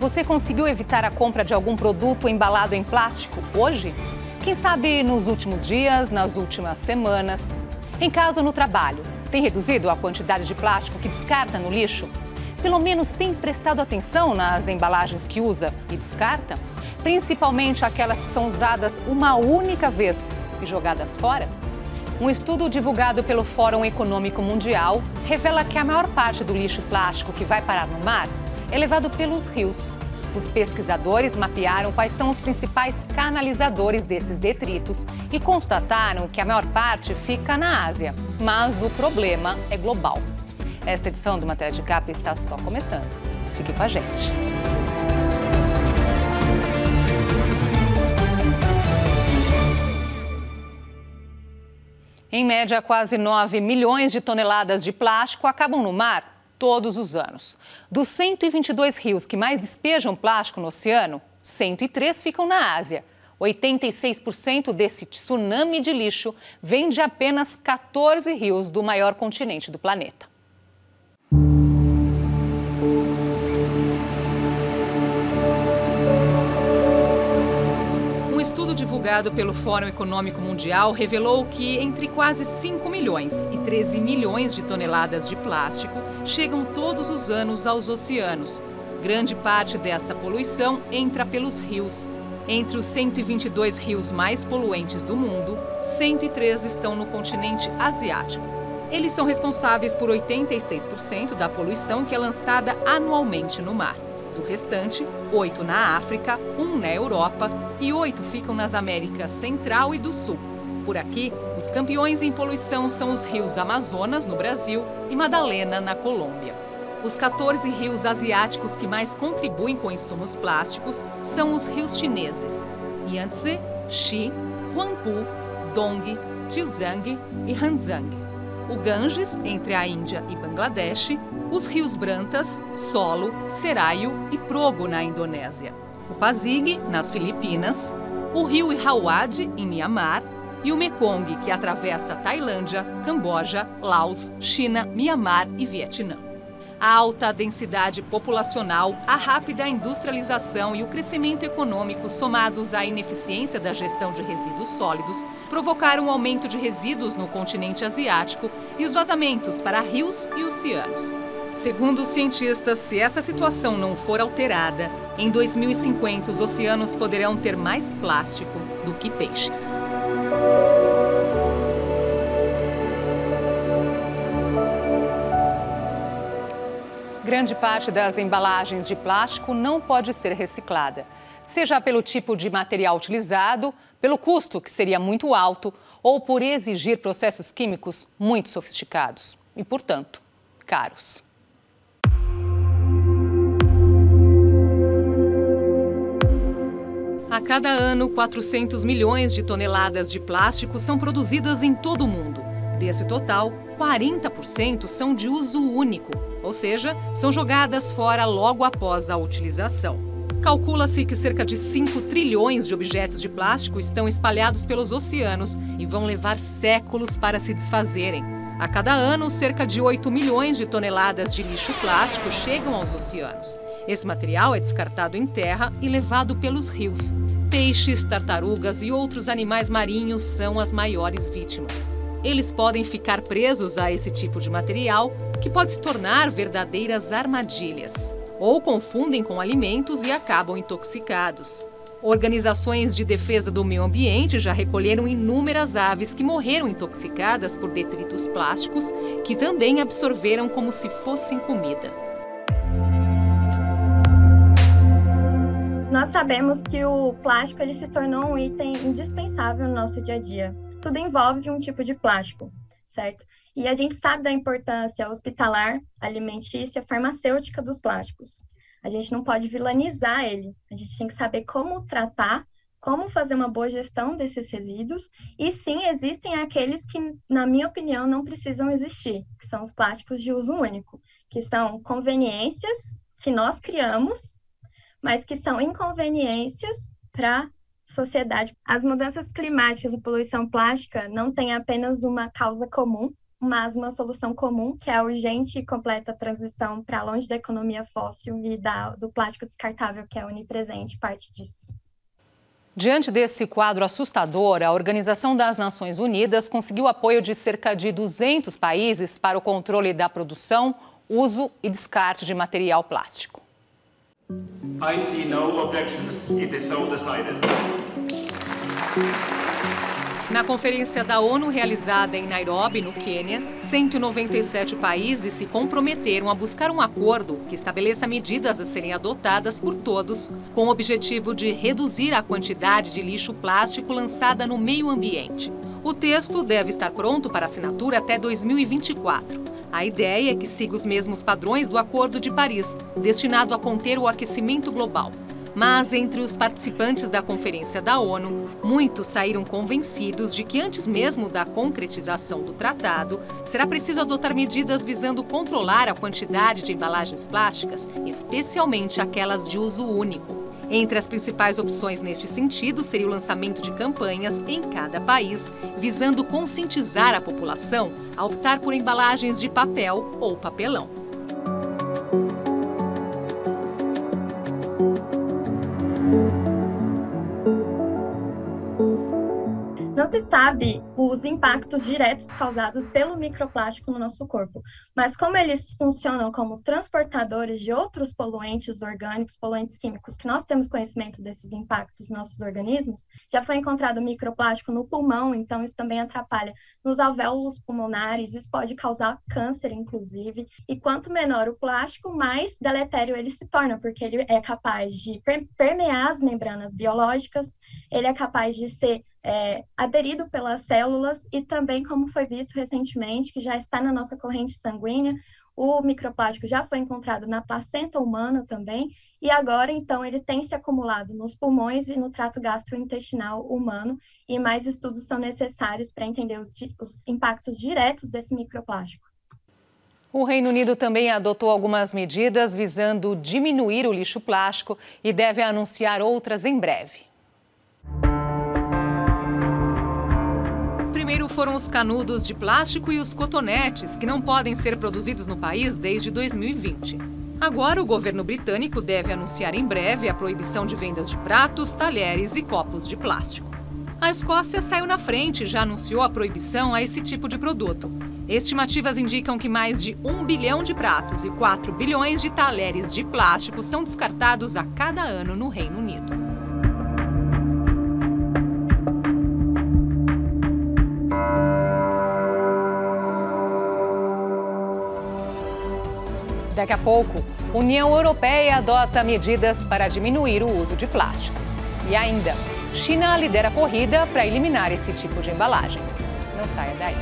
Você conseguiu evitar a compra de algum produto embalado em plástico hoje? Quem sabe nos últimos dias, nas últimas semanas? Em casa ou no trabalho, tem reduzido a quantidade de plástico que descarta no lixo? Pelo menos tem prestado atenção nas embalagens que usa e descarta? Principalmente aquelas que são usadas uma única vez e jogadas fora? Um estudo divulgado pelo Fórum Econômico Mundial revela que a maior parte do lixo plástico que vai parar no mar é levado pelos rios. Os pesquisadores mapearam quais são os principais canalizadores desses detritos e constataram que a maior parte fica na Ásia. Mas o problema é global. Esta edição do Matéria de Capa está só começando. Fique com a gente. Em média, quase 9 milhões de toneladas de plástico acabam no mar todos os anos. Dos 122 rios que mais despejam plástico no oceano, 103 ficam na Ásia. 86% desse tsunami de lixo vem de apenas 14 rios do maior continente do planeta. Um estudo divulgado pelo Fórum Econômico Mundial revelou que entre quase 5 milhões e 13 milhões de toneladas de plástico chegam todos os anos aos oceanos. Grande parte dessa poluição entra pelos rios. Entre os 122 rios mais poluentes do mundo, 103 estão no continente asiático. Eles são responsáveis por 86% da poluição que é lançada anualmente no mar. Do restante, 8 na África, 1 na Europa e 8 ficam nas Américas Central e do Sul. Por aqui, os campeões em poluição são os rios Amazonas, no Brasil, e Madalena, na Colômbia. Os 14 rios asiáticos que mais contribuem com insumos plásticos são os rios chineses: Yangtze, Xi, Huangpu, Dong, Jiuzhang e Hanzhang. O Ganges, entre a Índia e Bangladesh, os rios Brantas, Solo, Serayu e Progo, na Indonésia, o Pasig, nas Filipinas, o rio Irrawaddy, em Mianmar, e o Mekong, que atravessa Tailândia, Camboja, Laos, China, Mianmar e Vietnã. A alta densidade populacional, a rápida industrialização e o crescimento econômico, somados à ineficiência da gestão de resíduos sólidos, provocaram um aumento de resíduos no continente asiático e os vazamentos para rios e oceanos. Segundo os cientistas, se essa situação não for alterada, em 2050 os oceanos poderão ter mais plástico do que peixes. Grande parte das embalagens de plástico não pode ser reciclada, seja pelo tipo de material utilizado, pelo custo, que seria muito alto, ou por exigir processos químicos muito sofisticados e, portanto, caros. A cada ano, 400 milhões de toneladas de plástico são produzidas em todo o mundo. Desse total, 40% são de uso único, ou seja, são jogadas fora logo após a utilização. Calcula-se que cerca de 5 trilhões de objetos de plástico estão espalhados pelos oceanos e vão levar séculos para se desfazerem. A cada ano, cerca de 8 milhões de toneladas de lixo plástico chegam aos oceanos. Esse material é descartado em terra e levado pelos rios. Peixes, tartarugas e outros animais marinhos são as maiores vítimas. Eles podem ficar presos a esse tipo de material, que pode se tornar verdadeiras armadilhas, ou confundem com alimentos e acabam intoxicados. Organizações de defesa do meio ambiente já recolheram inúmeras aves que morreram intoxicadas por detritos plásticos, que também absorveram como se fossem comida. Nós sabemos que o plástico ele se tornou um item indispensável no nosso dia a dia. Tudo envolve um tipo de plástico, certo? E a gente sabe da importância hospitalar, alimentícia, farmacêutica dos plásticos. A gente não pode vilanizar ele. A gente tem que saber como tratar, como fazer uma boa gestão desses resíduos. E sim, existem aqueles que, na minha opinião, não precisam existir, que são os plásticos de uso único, que são conveniências que nós criamos, mas que são inconveniências para sociedade. As mudanças climáticas e poluição plástica não têm apenas uma causa comum, mas uma solução comum, que é a urgente e completa transição para longe da economia fóssil e do plástico descartável, que é onipresente, parte disso. Diante desse quadro assustador, a Organização das Nações Unidas conseguiu apoio de cerca de 200 países para o controle da produção, uso e descarte de material plástico. I see no objections. It is so decided. Na conferência da ONU realizada em Nairobi, no Quênia, 197 países se comprometeram a buscar um acordo que estabeleça medidas a serem adotadas por todos, com o objetivo de reduzir a quantidade de lixo plástico lançada no meio ambiente. O texto deve estar pronto para assinatura até 2024. A ideia é que siga os mesmos padrões do Acordo de Paris, destinado a conter o aquecimento global. Mas, entre os participantes da Conferência da ONU, muitos saíram convencidos de que, antes mesmo da concretização do tratado, será preciso adotar medidas visando controlar a quantidade de embalagens plásticas, especialmente aquelas de uso único. Entre as principais opções neste sentido seria o lançamento de campanhas em cada país, visando conscientizar a população a optar por embalagens de papel ou papelão. Não se sabe os impactos diretos causados pelo microplástico no nosso corpo, mas como eles funcionam como transportadores de outros poluentes orgânicos, poluentes químicos, que nós temos conhecimento desses impactos nos nossos organismos, já foi encontrado microplástico no pulmão, então isso também atrapalha nos alvéolos pulmonares, isso pode causar câncer, inclusive, e quanto menor o plástico, mais deletério ele se torna, porque ele é capaz de permear as membranas biológicas, ele é capaz de ser aderido pelas células e também, como foi visto recentemente, que já está na nossa corrente sanguínea, o microplástico já foi encontrado na placenta humana também, e agora, então, ele tem se acumulado nos pulmões e no trato gastrointestinal humano, e mais estudos são necessários para entender os impactos diretos desse microplástico. O Reino Unido também adotou algumas medidas visando diminuir o lixo plástico e deve anunciar outras em breve. Primeiro foram os canudos de plástico e os cotonetes, que não podem ser produzidos no país desde 2020. Agora, o governo britânico deve anunciar em breve a proibição de vendas de pratos, talheres e copos de plástico. A Escócia saiu na frente e já anunciou a proibição a esse tipo de produto. Estimativas indicam que mais de 1 bilhão de pratos e 4 bilhões de talheres de plástico são descartados a cada ano no Reino Unido. Daqui a pouco, a União Europeia adota medidas para diminuir o uso de plástico. E ainda, China lidera a corrida para eliminar esse tipo de embalagem. Não saia daí.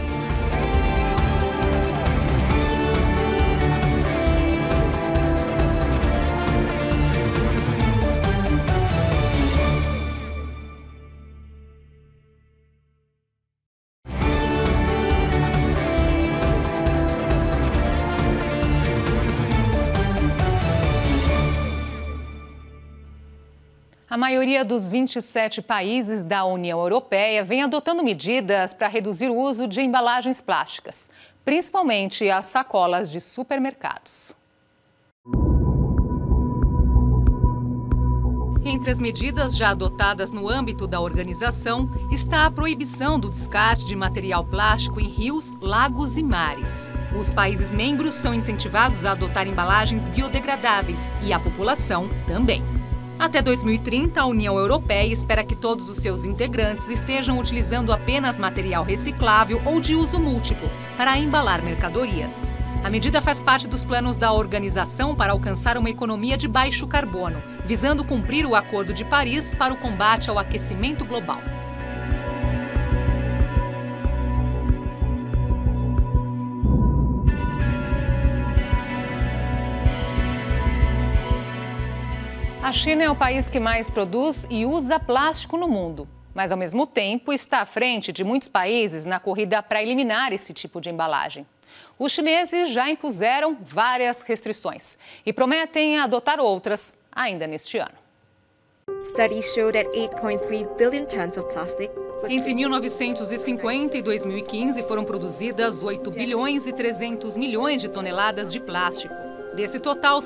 A maioria dos 27 países da União Europeia vem adotando medidas para reduzir o uso de embalagens plásticas, principalmente as sacolas de supermercados. Entre as medidas já adotadas no âmbito da organização está a proibição do descarte de material plástico em rios, lagos e mares. Os países membros são incentivados a adotar embalagens biodegradáveis e a população também. Até 2030, a União Europeia espera que todos os seus integrantes estejam utilizando apenas material reciclável ou de uso múltiplo para embalar mercadorias. A medida faz parte dos planos da organização para alcançar uma economia de baixo carbono, visando cumprir o Acordo de Paris para o combate ao aquecimento global. A China é o país que mais produz e usa plástico no mundo, mas ao mesmo tempo está à frente de muitos países na corrida para eliminar esse tipo de embalagem. Os chineses já impuseram várias restrições e prometem adotar outras ainda neste ano. Studies show that 8.3 billion tons of plastic, Entre 1950 e 2015 foram produzidas 8 bilhões e 300 milhões de toneladas de plástico. Desse total,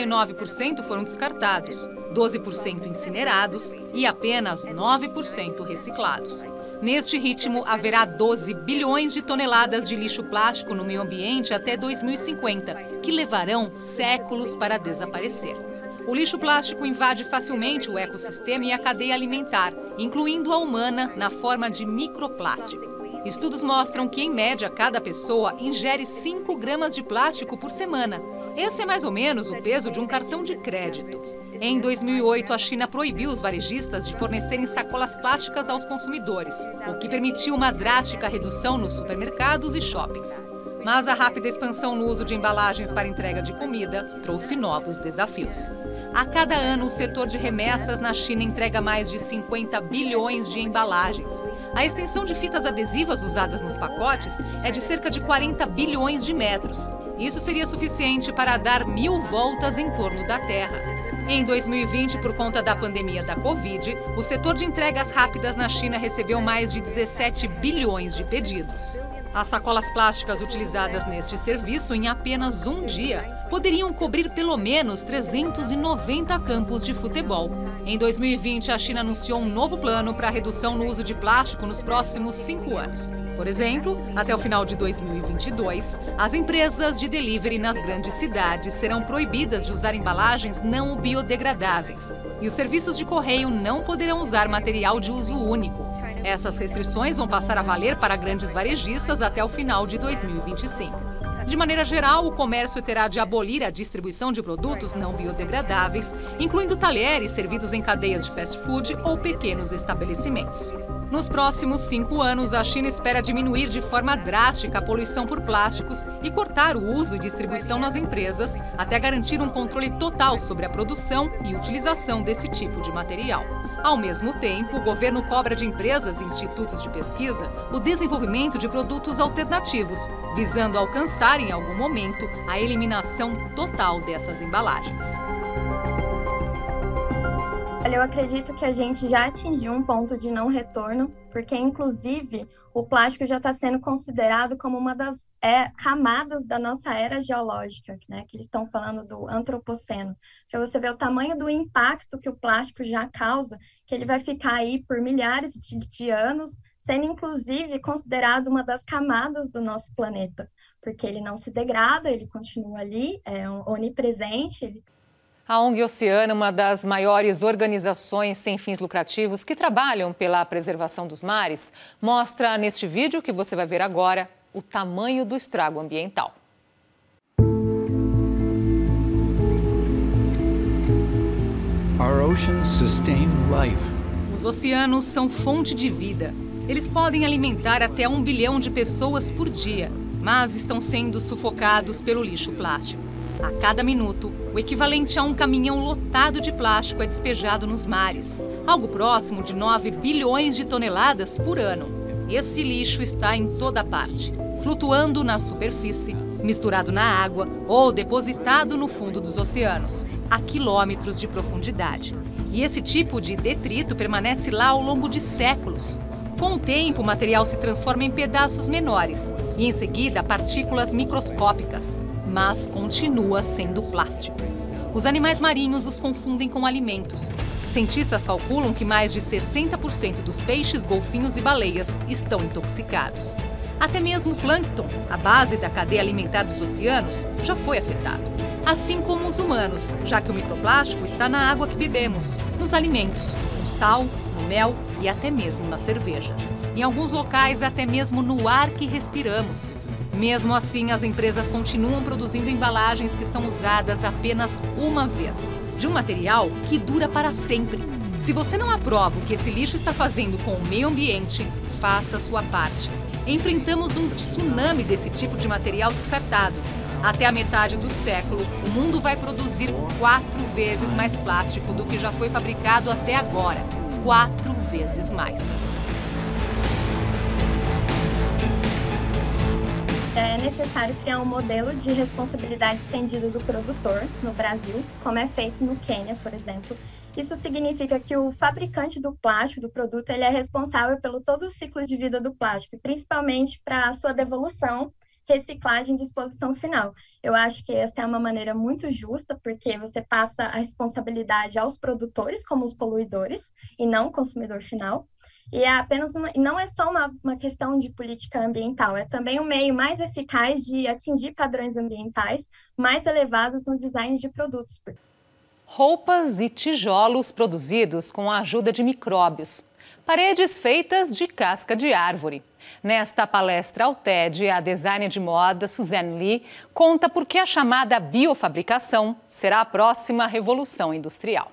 79% foram descartados, 12% incinerados e apenas 9% reciclados. Neste ritmo, haverá 12 bilhões de toneladas de lixo plástico no meio ambiente até 2050, que levarão séculos para desaparecer. O lixo plástico invade facilmente o ecossistema e a cadeia alimentar, incluindo a humana, na forma de microplástico. Estudos mostram que, em média, cada pessoa ingere 5 gramas de plástico por semana. Esse é mais ou menos o peso de um cartão de crédito. Em 2008, a China proibiu os varejistas de fornecerem sacolas plásticas aos consumidores, o que permitiu uma drástica redução nos supermercados e shoppings. Mas a rápida expansão no uso de embalagens para entrega de comida trouxe novos desafios. A cada ano, o setor de remessas na China entrega mais de 50 bilhões de embalagens. A extensão de fitas adesivas usadas nos pacotes é de cerca de 40 bilhões de metros. Isso seria suficiente para dar 1000 voltas em torno da Terra. Em 2020, por conta da pandemia da Covid, o setor de entregas rápidas na China recebeu mais de 17 bilhões de pedidos. As sacolas plásticas utilizadas neste serviço em apenas um dia poderiam cobrir pelo menos 390 campos de futebol. Em 2020, a China anunciou um novo plano para a redução no uso de plástico nos próximos 5 anos. Por exemplo, até o final de 2022, as empresas de delivery nas grandes cidades serão proibidas de usar embalagens não biodegradáveis. E os serviços de correio não poderão usar material de uso único. Essas restrições vão passar a valer para grandes varejistas até o final de 2025. De maneira geral, o comércio terá de abolir a distribuição de produtos não biodegradáveis, incluindo talheres servidos em cadeias de fast food ou pequenos estabelecimentos. Nos próximos 5 anos, a China espera diminuir de forma drástica a poluição por plásticos e cortar o uso e distribuição nas empresas, até garantir um controle total sobre a produção e utilização desse tipo de material. Ao mesmo tempo, o governo cobra de empresas e institutos de pesquisa o desenvolvimento de produtos alternativos, visando alcançar, em algum momento, a eliminação total dessas embalagens. Olha, eu acredito que a gente já atingiu um ponto de não retorno, porque, inclusive, o plástico já está sendo considerado como uma das camadas da nossa era geológica, né? Que eles estão falando do antropoceno. Para você ver o tamanho do impacto que o plástico já causa, que ele vai ficar aí por milhares de anos, sendo, inclusive, considerado uma das camadas do nosso planeta, porque ele não se degrada, ele continua ali, é onipresente. A ONG Oceana, uma das maiores organizações sem fins lucrativos que trabalham pela preservação dos mares, mostra neste vídeo que você vai ver agora o tamanho do estrago ambiental. Our oceans sustain life. Os oceanos são fonte de vida. Eles podem alimentar até 1 bilhão de pessoas por dia, mas estão sendo sufocados pelo lixo plástico. A cada minuto, o equivalente a um caminhão lotado de plástico é despejado nos mares, algo próximo de 9 bilhões de toneladas por ano. Esse lixo está em toda parte, flutuando na superfície, misturado na água ou depositado no fundo dos oceanos, a quilômetros de profundidade. E esse tipo de detrito permanece lá ao longo de séculos. Com o tempo, o material se transforma em pedaços menores e, em seguida, partículas microscópicas, mas continua sendo plástico. Os animais marinhos os confundem com alimentos. Cientistas calculam que mais de 60% dos peixes, golfinhos e baleias estão intoxicados. Até mesmo o plâncton, a base da cadeia alimentar dos oceanos, já foi afetado. Assim como os humanos, já que o microplástico está na água que bebemos, nos alimentos, no sal, no mel e até mesmo na cerveja. Em alguns locais, até mesmo no ar que respiramos. Mesmo assim, as empresas continuam produzindo embalagens que são usadas apenas uma vez, de um material que dura para sempre. Se você não aprova o que esse lixo está fazendo com o meio ambiente, faça a sua parte. Enfrentamos um tsunami desse tipo de material descartado. Até a metade do século, o mundo vai produzir 4 vezes mais plástico do que já foi fabricado até agora. 4 vezes mais. É necessário criar um modelo de responsabilidade estendida do produtor no Brasil, como é feito no Quênia, por exemplo, Isso significa que o fabricante do plástico, do produto, ele é responsável pelo todo o ciclo de vida do plástico, principalmente para a sua devolução, reciclagem e disposição final. Eu acho que essa é uma maneira muito justa, porque você passa a responsabilidade aos produtores, como os poluidores, e não o consumidor final. E é apenas não é só uma questão de política ambiental, é também um meio mais eficaz de atingir padrões ambientais mais elevados no design de produtos. Roupas e tijolos produzidos com a ajuda de micróbios. Paredes feitas de casca de árvore. Nesta palestra ao TED, a designer de moda Suzanne Lee conta por que a chamada biofabricação será a próxima revolução industrial.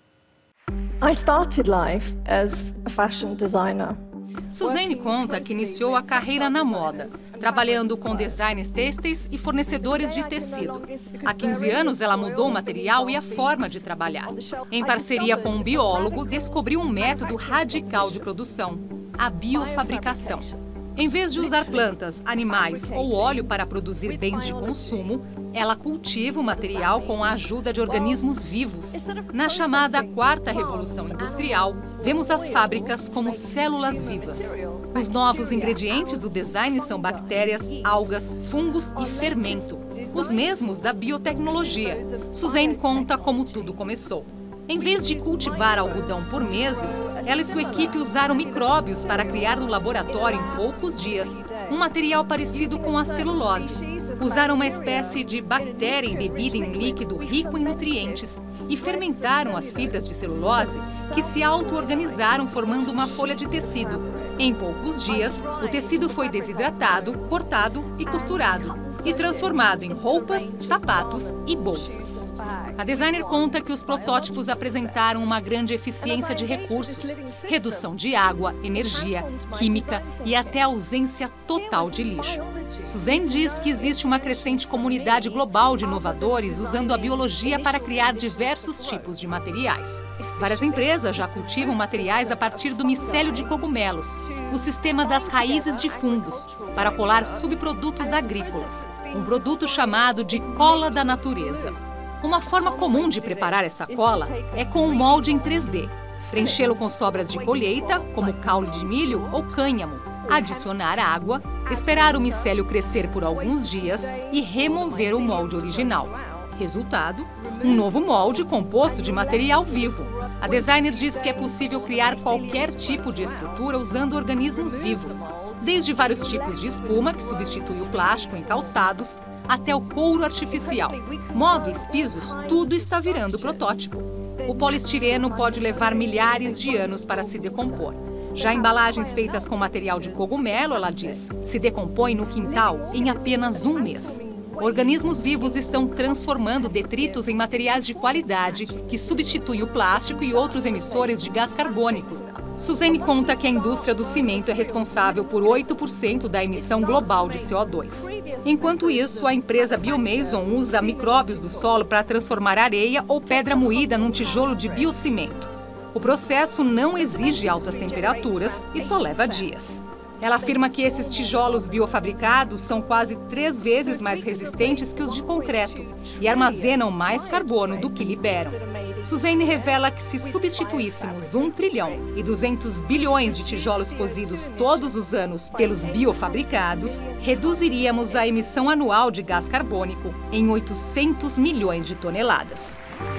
I started life as a fashion designer. Suzanne conta que iniciou a carreira na moda, trabalhando com designers têxteis e fornecedores de tecido. Há 15 anos, ela mudou o material e a forma de trabalhar. Em parceria com um biólogo, descobriu um método radical de produção, a biofabricação. Em vez de usar plantas, animais ou óleo para produzir bens de consumo, ela cultiva o material com a ajuda de organismos vivos. Na chamada quarta revolução industrial, vemos as fábricas como células vivas. Os novos ingredientes do design são bactérias, algas, fungos e fermento, os mesmos da biotecnologia. Suzanne conta como tudo começou. Em vez de cultivar algodão por meses, ela e sua equipe usaram micróbios para criar no laboratório em poucos dias um material parecido com a celulose. Usaram uma espécie de bactéria embebida em um líquido rico em nutrientes e fermentaram as fibras de celulose que se auto-organizaram formando uma folha de tecido. Em poucos dias, o tecido foi desidratado, cortado e costurado e transformado em roupas, sapatos e bolsas. A designer conta que os protótipos apresentaram uma grande eficiência de recursos, redução de água, energia, química e até ausência total de lixo. Suzanne diz que existe uma crescente comunidade global de inovadores usando a biologia para criar diversos tipos de materiais. Várias empresas já cultivam materiais a partir do micélio de cogumelos, o sistema das raízes de fungos, para colar subprodutos agrícolas, um produto chamado de cola da natureza. Uma forma comum de preparar essa cola é com um molde em 3D. Preenchê-lo com sobras de colheita, como caule de milho ou cânhamo. Adicionar água, esperar o micélio crescer por alguns dias e remover o molde original. Resultado, um novo molde composto de material vivo. A designer diz que é possível criar qualquer tipo de estrutura usando organismos vivos, desde vários tipos de espuma, que substitui o plástico em calçados, até o couro artificial. Móveis, pisos, tudo está virando protótipo. O poliestireno pode levar milhares de anos para se decompor. Já embalagens feitas com material de cogumelo, ela diz, se decompõem no quintal em apenas um mês. Organismos vivos estão transformando detritos em materiais de qualidade que substituem o plástico e outros emissores de gás carbônico. Suzanne conta que a indústria do cimento é responsável por 8% da emissão global de CO2. Enquanto isso, a empresa Biomason usa micróbios do solo para transformar areia ou pedra moída num tijolo de biocimento. O processo não exige altas temperaturas e só leva dias. Ela afirma que esses tijolos biofabricados são quase 3 vezes mais resistentes que os de concreto e armazenam mais carbono do que liberam. Suzanne revela que se substituíssemos 1 trilhão e 200 bilhões de tijolos cozidos todos os anos pelos biofabricados, reduziríamos a emissão anual de gás carbônico em 800 milhões de toneladas.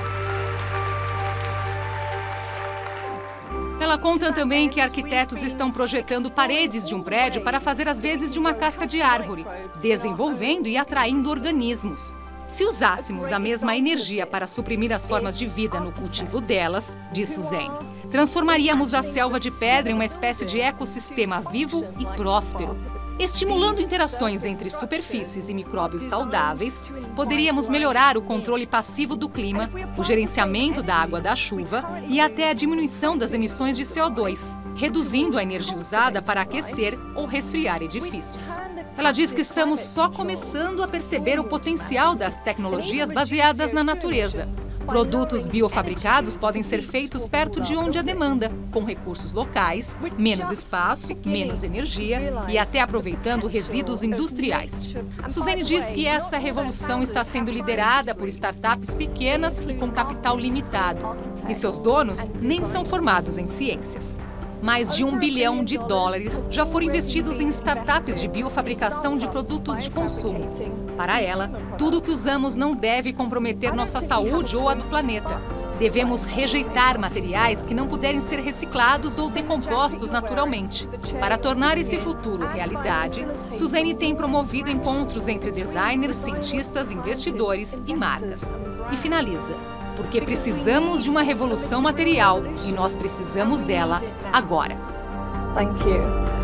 Ela conta também que arquitetos estão projetando paredes de um prédio para fazer as vezes de uma casca de árvore, desenvolvendo e atraindo organismos. Se usássemos a mesma energia para suprimir as formas de vida no cultivo delas, diz Suzanne, transformaríamos a selva de pedra em uma espécie de ecossistema vivo e próspero. Estimulando interações entre superfícies e micróbios saudáveis, poderíamos melhorar o controle passivo do clima, o gerenciamento da água da chuva e até a diminuição das emissões de CO2, reduzindo a energia usada para aquecer ou resfriar edifícios. Ela diz que estamos só começando a perceber o potencial das tecnologias baseadas na natureza, Produtos biofabricados podem ser feitos perto de onde há demanda, com recursos locais, menos espaço, menos energia e até aproveitando resíduos industriais. Suzane diz que essa revolução está sendo liderada por startups pequenas e com capital limitado, e seus donos nem são formados em ciências. Mais de US$1 bilhão já foram investidos em startups de biofabricação de produtos de consumo. Para ela, tudo o que usamos não deve comprometer nossa saúde ou a do planeta. Devemos rejeitar materiais que não puderem ser reciclados ou decompostos naturalmente. Para tornar esse futuro realidade, Suzane tem promovido encontros entre designers, cientistas, investidores e marcas. E finaliza: porque precisamos de uma revolução material e nós precisamos dela agora. Thank you.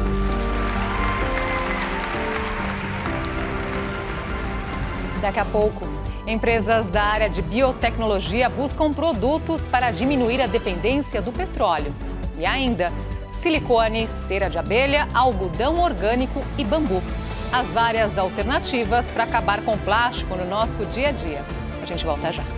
Daqui a pouco, empresas da área de biotecnologia buscam produtos para diminuir a dependência do petróleo. E ainda, silicone, cera de abelha, algodão orgânico e bambu. As várias alternativas para acabar com o plástico no nosso dia a dia. A gente volta já.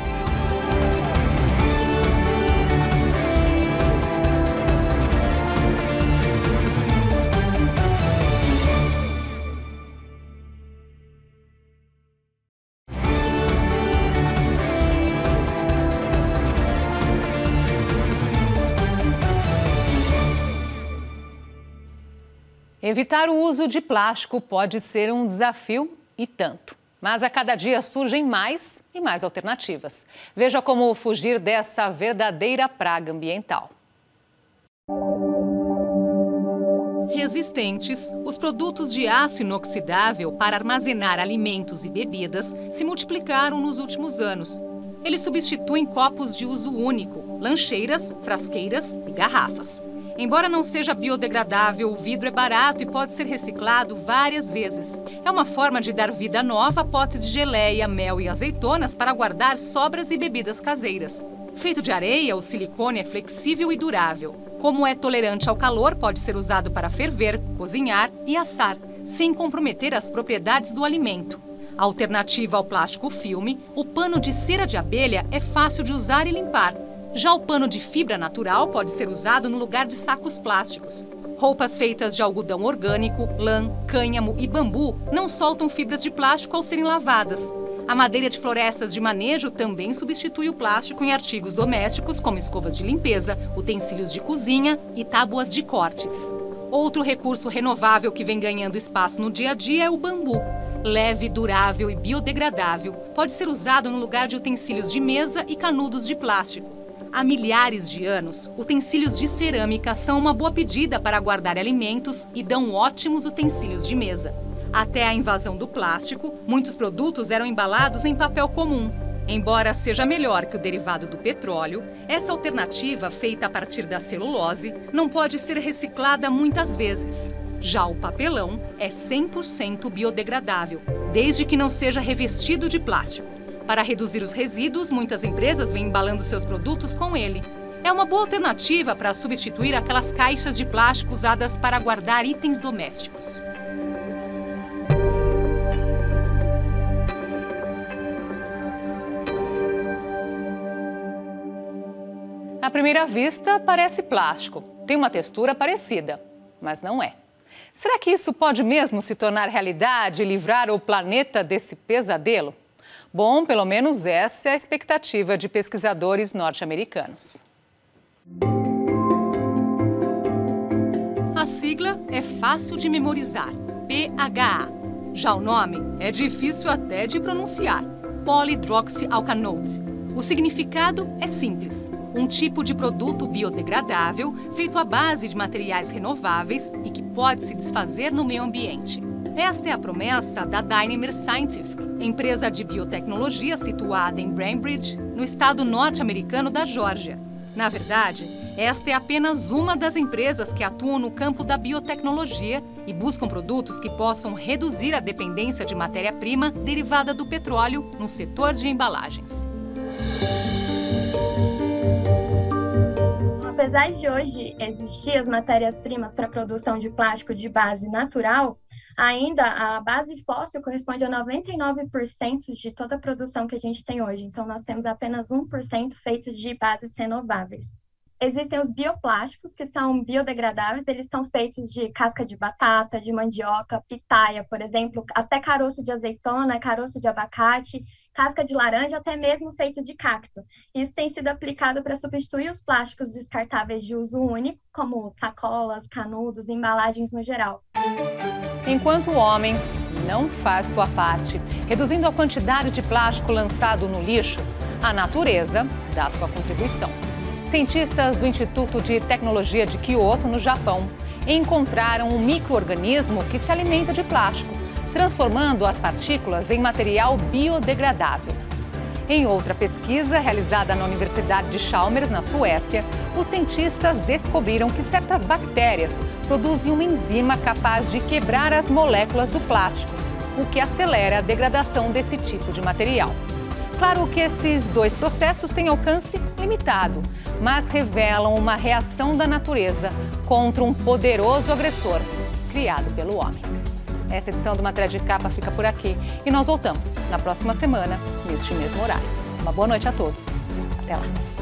Evitar o uso de plástico pode ser um desafio e tanto. Mas a cada dia surgem mais e mais alternativas. Veja como fugir dessa verdadeira praga ambiental. Resistentes, os produtos de aço inoxidável para armazenar alimentos e bebidas se multiplicaram nos últimos anos. Eles substituem copos de uso único, lancheiras, frasqueiras e garrafas. Embora não seja biodegradável, o vidro é barato e pode ser reciclado várias vezes. É uma forma de dar vida nova a potes de geleia, mel e azeitonas para guardar sobras e bebidas caseiras. Feito de areia, o silicone é flexível e durável. Como é tolerante ao calor, pode ser usado para ferver, cozinhar e assar, sem comprometer as propriedades do alimento. A alternativa ao plástico filme, o pano de cera de abelha é fácil de usar e limpar. Já o pano de fibra natural pode ser usado no lugar de sacos plásticos. Roupas feitas de algodão orgânico, lã, cânhamo e bambu não soltam fibras de plástico ao serem lavadas. A madeira de florestas de manejo também substitui o plástico em artigos domésticos, como escovas de limpeza, utensílios de cozinha e tábuas de cortes. Outro recurso renovável que vem ganhando espaço no dia a dia é o bambu. Leve, durável e biodegradável, pode ser usado no lugar de utensílios de mesa e canudos de plástico. Há milhares de anos, utensílios de cerâmica são uma boa pedida para guardar alimentos e dão ótimos utensílios de mesa. Até a invasão do plástico, muitos produtos eram embalados em papel comum. Embora seja melhor que o derivado do petróleo, essa alternativa, feita a partir da celulose, não pode ser reciclada muitas vezes. Já o papelão é 100% biodegradável, desde que não seja revestido de plástico. Para reduzir os resíduos, muitas empresas vêm embalando seus produtos com ele. É uma boa alternativa para substituir aquelas caixas de plástico usadas para guardar itens domésticos. À primeira vista, parece plástico. Tem uma textura parecida, mas não é. Será que isso pode mesmo se tornar realidade e livrar o planeta desse pesadelo? Bom, pelo menos essa é a expectativa de pesquisadores norte-americanos. A sigla é fácil de memorizar, PHA. Já o nome é difícil até de pronunciar, polydroxyalkanoate. O significado é simples. Um tipo de produto biodegradável feito à base de materiais renováveis e que pode se desfazer no meio ambiente. Esta é a promessa da Dynamic Scientific, empresa de biotecnologia situada em Bainbridge, no estado norte-americano da Geórgia. Na verdade, esta é apenas uma das empresas que atuam no campo da biotecnologia e buscam produtos que possam reduzir a dependência de matéria-prima derivada do petróleo no setor de embalagens. Apesar de hoje existir as matérias-primas para a produção de plástico de base natural, Ainda, a base fóssil corresponde a 99% de toda a produção que a gente tem hoje. Então, nós temos apenas 1% feito de bases renováveis. Existem os bioplásticos, que são biodegradáveis, eles são feitos de casca de batata, de mandioca, pitaia, por exemplo, até caroço de azeitona, caroço de abacate, casca de laranja, até mesmo feito de cacto. Isso tem sido aplicado para substituir os plásticos descartáveis de uso único, como sacolas, canudos, embalagens no geral. Enquanto o homem não faz sua parte, reduzindo a quantidade de plástico lançado no lixo, a natureza dá sua contribuição. Cientistas do Instituto de Tecnologia de Kyoto, no Japão, encontraram um micro-organismo que se alimenta de plástico, transformando as partículas em material biodegradável. Em outra pesquisa realizada na Universidade de Chalmers, na Suécia, os cientistas descobriram que certas bactérias produzem uma enzima capaz de quebrar as moléculas do plástico, o que acelera a degradação desse tipo de material. Claro que esses dois processos têm alcance limitado, mas revelam uma reação da natureza contra um poderoso agressor criado pelo homem. Essa edição do Matéria de Capa fica por aqui e nós voltamos na próxima semana, neste mesmo horário. Uma boa noite a todos. Até lá.